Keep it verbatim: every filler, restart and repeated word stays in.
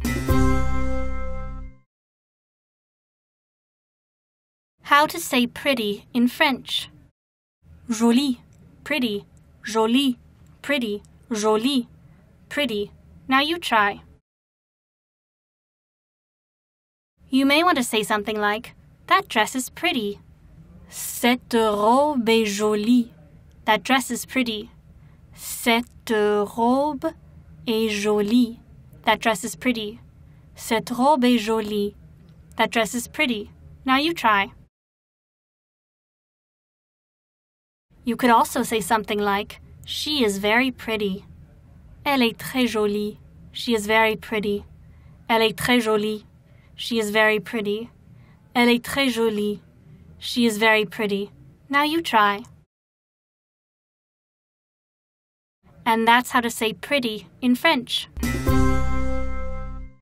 How to say pretty in French. Joli, pretty, jolie, pretty, jolie, pretty. Now you try. You may want to say something like, that dress is pretty. Cette robe est jolie. That dress is pretty. Cette robe est jolie. That dress is pretty. Cette robe est jolie. That dress is pretty. Now you try. You could also say something like, she is very pretty. Elle est très jolie. She is very pretty. Elle est très jolie. She is very pretty. Elle est très jolie. She is very pretty. Now you try. And that's how to say pretty in French.